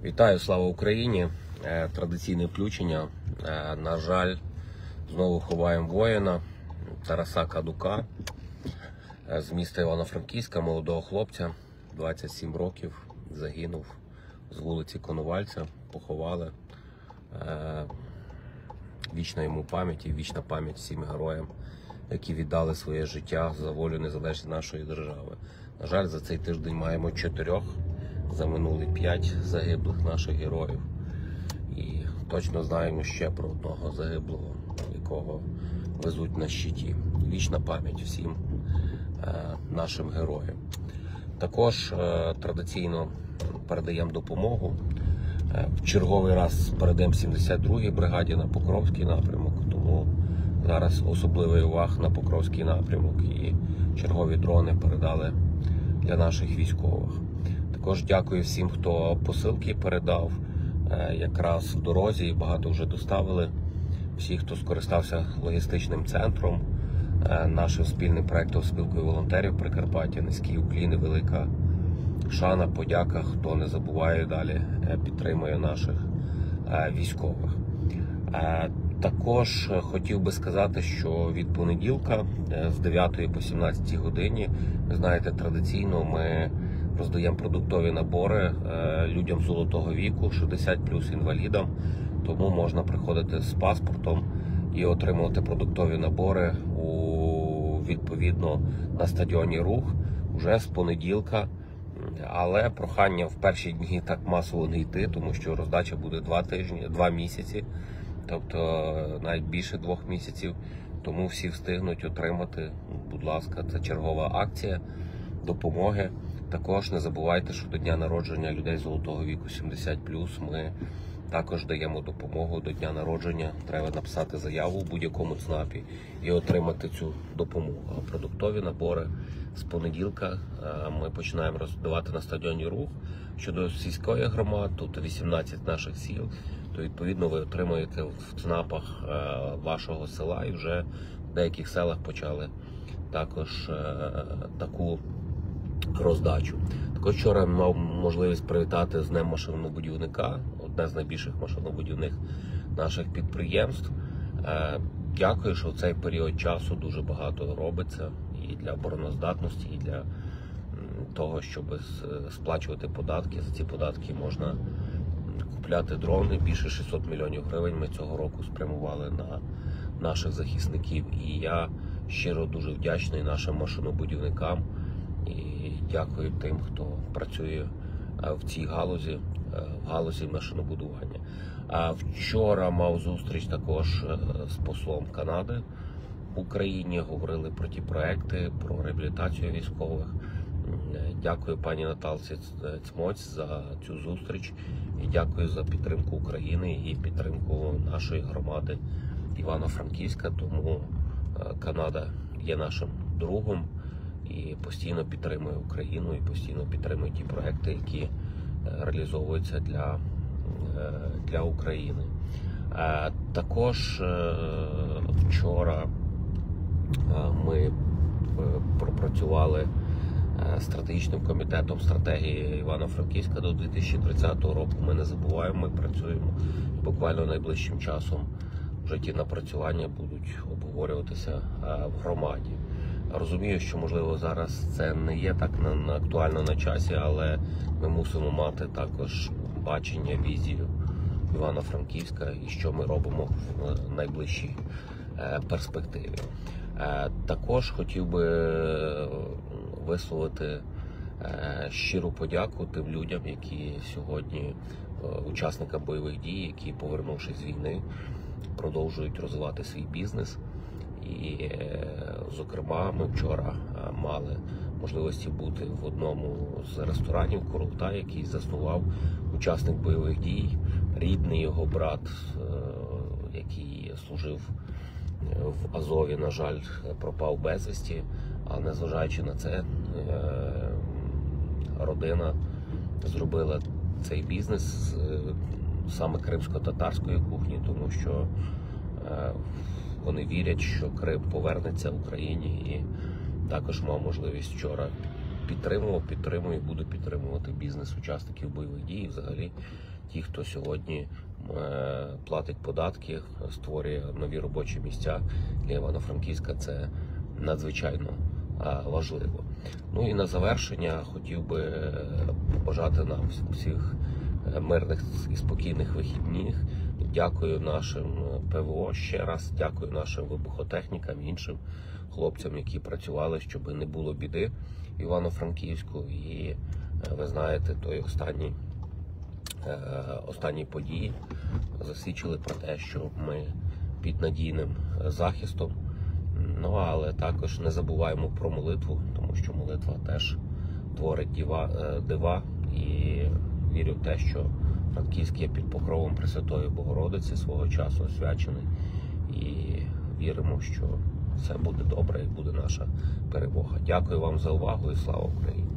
Вітаю, слава Україні! Традиційне включення. На жаль, знову ховаємо воїна Тараса Кадука з міста Івано-Франківська, молодого хлопця, 27 років, загинув з вулиці Коновальця, поховали. Вічна йому пам'ять і вічна пам'ять всім героям, які віддали своє життя за волю незалежної нашої держави. На жаль, за цей тиждень маємо 4, за минулий 5 загиблих наших героїв. І точно знаємо ще про одного загиблого, якого везуть на щиті. Вічна пам'ять всім нашим героям. Також традиційно передаємо допомогу. В черговий раз передаємо 72-й бригаді на Покровський напрямок, тому зараз особливий уваг на Покровський напрямок і чергові дрони передали для наших військових. Також дякую всім, хто посилки передав якраз в дорозі, і багато вже доставили. Всі, хто скористався логістичним центром, нашим спільним проєктом спілкою волонтерів Прикарпаття, низький уклін і велика шана, подяка, хто не забуває далі, підтримує наших військових. Також хотів би сказати, що від понеділка з 9 по 17 годині, ви знаєте, традиційно ми роздаємо продуктові набори людям золотого віку, 60+ інвалідам, тому можна приходити з паспортом і отримувати продуктові набори відповідно на стадіоні Рух вже з понеділка. Але прохання в перші дні так масово не йти, тому що роздача буде 2 місяці, тобто навіть більше 2 місяців, тому всі встигнуть отримати, будь ласка, це чергова акція допомоги. Також не забувайте, що до дня народження людей золотого віку 70+, ми також даємо допомогу до дня народження. Треба написати заяву в будь-якому ЦНАПі і отримати цю допомогу. А продуктові набори з понеділка ми починаємо роздавати на стадіоні Рух. Щодо сільської громади, тут 18 наших сіл, то відповідно ви отримаєте в ЦНАПах вашого села, і вже в деяких селах почали також таку роздачу. Також вчора мав можливість привітати з Днем машинобудівника, одне з найбільших машинобудівних наших підприємств. Дякую, що в цей період часу дуже багато робиться і для обороноздатності, і для того, щоб сплачувати податки. За ці податки можна купляти дрони. Більше 600 мільйонів гривень ми цього року спрямували на наших захисників. І я щиро дуже вдячний нашим машинобудівникам і дякую тим, хто працює в цій галузі, в галузі машинобудування. Вчора мав зустріч також з послом Канади в Україні, говорили про ті проекти, про реабілітацію військових. Дякую пані Наталці Цмоць за цю зустріч і дякую за підтримку України і підтримку нашої громади Івано-Франківська, тому Канада є нашим другом і постійно підтримує Україну, і постійно підтримує ті проекти, які реалізовуються для України. Також вчора ми пропрацювали стратегічним комітетом стратегії Івано-Франківська до 2030 року. Ми не забуваємо, ми працюємо. Буквально найближчим часом вже ті напрацювання будуть обговорюватися в громаді. Розумію, що, можливо, зараз це не є так актуально на часі, але ми мусимо мати також бачення, візію Івано-Франківська і що ми робимо в найближчій перспективі. Також хотів би висловити щиру подяку тим людям, які сьогодні, учасникам бойових дій, які, повернувшись з війни, продовжують розвивати свій бізнес. І, зокрема, ми вчора мали можливості бути в одному з ресторанів Коровта, який заснував учасник бойових дій, рідний його брат, який служив в Азові, на жаль, пропав безвісті, але незважаючи на це, родина зробила цей бізнес саме кримсько-татарської кухні, тому що вони вірять, що Крим повернеться в Україні, і також мав можливість вчора підтримую і буду підтримувати бізнес учасників бойових дій, і взагалі ті, хто сьогодні платить податки, створює нові робочі місця для Івано-Франківська. Це надзвичайно важливо. Ну і на завершення хотів би побажати нам всіх мирних і спокійних вихідних. Дякую нашим ПВО ще раз, дякую нашим вибухотехнікам і іншим хлопцям, які працювали, щоб не було біди в Івано-Франківську. І ви знаєте, той останні події засвідчили про те, що ми під надійним захистом. Ну, але також не забуваємо про молитву, тому що молитва теж творить дива. І вірю в те, що Франківськ є під покровом Пресвятої Богородиці, свого часу освячений. І віримо, що все буде добре і буде наша перемога. Дякую вам за увагу і слава Україні!